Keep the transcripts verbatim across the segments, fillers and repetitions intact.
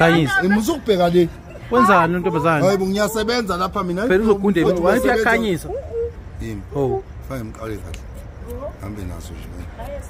Khanyisa. Imuzukubheka le. Wenzani untombazana? Hayibo ngiyasebenza lapha mina. Phela uzogunda wena wathi uyakhanyisa. Yimi. Oh. Fake mqale kahle. Hambe naso nje.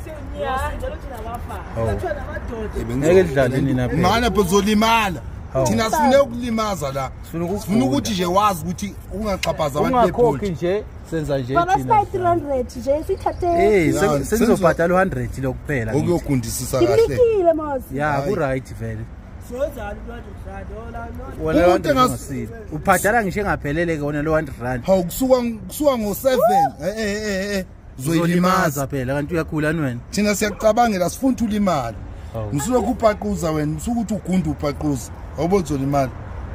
Ngeke dlale nina phela. Mana bezolimala. Thina sifune ukulimaza la. Sifuna ukuthi nje wazi ukuthi ungaqhaphaza abantu bebhola. Ungakhokhi nje senza nje thina. Baba three hundred nje sithathe. Eh sengizobhadala one hundred lokuphela. Okuyogundisisa kahle. Ngikile mos. Ya ku right vele. Sozala abantu dlala wona wona ngasile. Ubhadala ngisho engaphelele ke wona lo one hundred rand. Hawu kusuka kusuka ngo seven. Eh eh eh. Zoyilimaza phela kanti uyakhulani wena. Thina siyacabangela sifuna ulimali. Ngisuke kuphaquza wena, usuke uthi ugunda uphaquza. Awubonzo imali.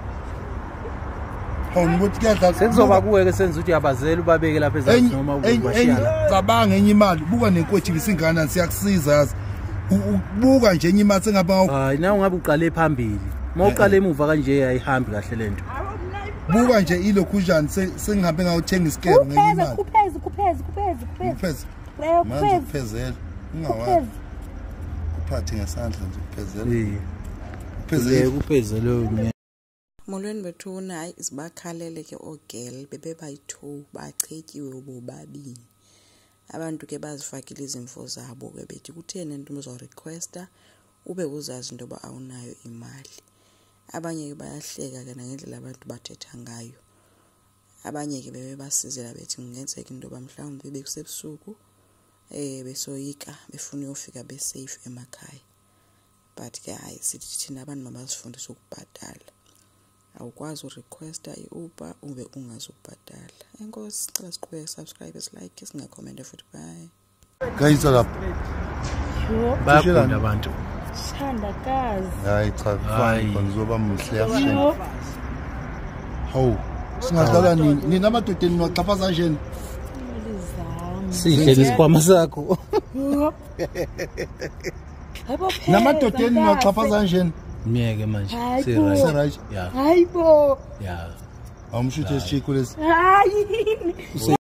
Hawu ngokuthi kuyadla sekuzoba kuwe ke senza ukuthi uyabazela ubabeke lapha ezantsi noma ubashiyana. Cabanga enye imali, buka nenkothi isingana siyakusiza yazi. Ubuka nje enye imali sengaba hayi na ungabe uqale phambili. Mawuqale emuva kanje ayihambi kahle lento. Buka nje ilokhu njani sengihambe ngawuthenga isikebe ngenye imali. Kupheze kupheze kupheze kupheze. Manje kuphezela. Ungawazi. Kuphathi ngesandla nje kuphezela. Kuphezela kuphezela. Molweni bethuna hayi sibakhalele ke ogel bebe bayi-two bachetyiwe ubobabini. Abantu ke bazifakile izimfo zabo ke bethi kutheni into uzo requesta ube uzazi into ba awunayo imali. Abanye ke bayahleka ke ngendlela abantu bathetha ngayo. Abanye ke bebe basizela bethi ngenzeka into ba mhlawumbe bekusebusuku eh besoyika befuna uyofika be safe emakhaya. But ke hayi sithi thina abantu mabasifundisa ukubhadala. Awukwazi urequesta iUber ube ungazubhadala. Enkosi sicela siqhubeke subscribe like singacomment futhi bye. Guys lapha. Bayagunda abantu. Shanda kazi. Hayi cha khona ngizoba muhle yashe. Hawu singadlala nini? Nina amadodeni niwaqhaphaza njeni? Sihle lesikhwama sakho. Namadodeni niwaqhaphaza njeni? Miyeke manje. Si right. Yeah. Hayibo. Yeah. Awumshuthe isichiko lesi. Hayi.